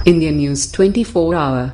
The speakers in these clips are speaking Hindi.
Indian News 24 Hour.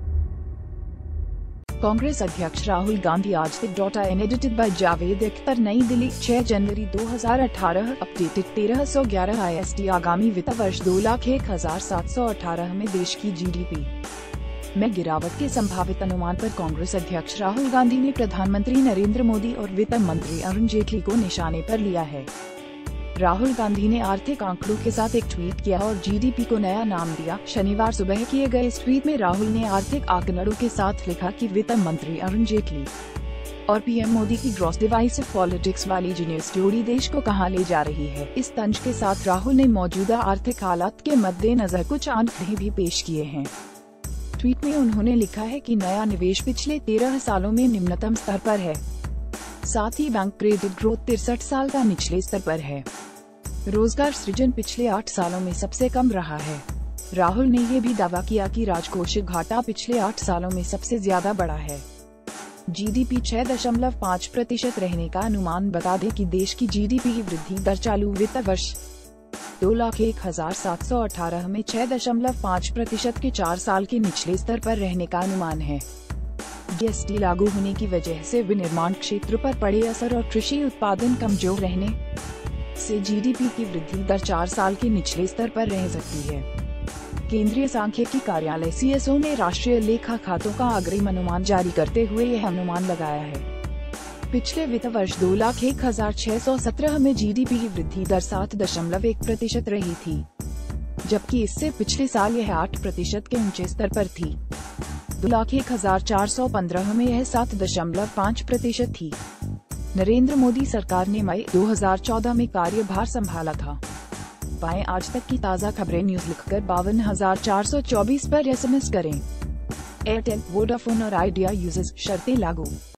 कांग्रेस अध्यक्ष राहुल गांधी आज तक एडिटेड बाय जावेद अख्तर, नई दिल्ली 6 जनवरी 2018। Updated 1311 IST। आगामी वित्त वर्ष 2,01,718 में देश की GDP में गिरावट के संभावित अनुमान पर कांग्रेस अध्यक्ष राहुल गांधी ने प्रधानमंत्री नरेंद्र मोदी और वित्त मंत्री अरुण जेटली को निशाने पर लिया है। राहुल गांधी ने आर्थिक आंकड़ों के साथ एक ट्वीट किया और GDP को नया नाम दिया। शनिवार सुबह किए गए इस ट्वीट में राहुल ने आर्थिक आंकड़ों के साथ लिखा कि वित्त मंत्री अरुण जेटली और PM मोदी की ग्रॉस डिवाइसिव पॉलिटिक्स वाली जीनियस जोड़ी देश को कहां ले जा रही है। इस तंज के साथ राहुल ने मौजूदा आर्थिक हालात के मद्देनजर कुछ आंकड़े भी पेश किए हैं। ट्वीट में उन्होंने लिखा है कि नया निवेश पिछले 13 सालों में निम्नतम स्तर पर है, साथ ही बैंक क्रेडिट ग्रोथ 63 साल का निचले स्तर पर है। रोजगार सृजन पिछले 8 सालों में सबसे कम रहा है। राहुल ने ये भी दावा किया कि राजकोषीय घाटा पिछले 8 सालों में सबसे ज्यादा बढ़ा है। GDP 6.5% रहने का अनुमान बता दें कि देश की GDP की वृद्धि दर चालू वित्त वर्ष 2,01,718 में 6.5% के 4 साल के निचले स्तर पर रहने का अनुमान है। GST लागू होने की वजह से विनिर्माण क्षेत्र पर पड़े असर और कृषि उत्पादन कमजोर रहने से GDP की वृद्धि दर 4 साल के निचले स्तर पर रह सकती है। केंद्रीय सांख्यिकी कार्यालय CSO ने राष्ट्रीय लेखा खातों का अग्रिम अनुमान जारी करते हुए यह अनुमान लगाया है। पिछले वित्त वर्ष 2,01,617 में GDP की वृद्धि दर 7.1% रही थी, जबकि इससे पिछले साल यह 8% के ऊंचे स्तर पर थी। 2,01,415 में यह 7.5% थी। नरेंद्र मोदी सरकार ने मई 2014 में कार्यभार संभाला था। पाएं आज तक की ताज़ा खबरें न्यूज लिखकर 52,424 पर SMS करें। एयरटेल, वोडाफोन और आइडिया यूजर्स, शर्तें लागू।